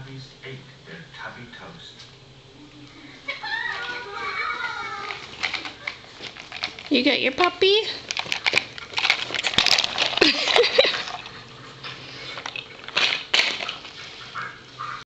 Teletubbies ate their Tubby Toast. You got your puppy?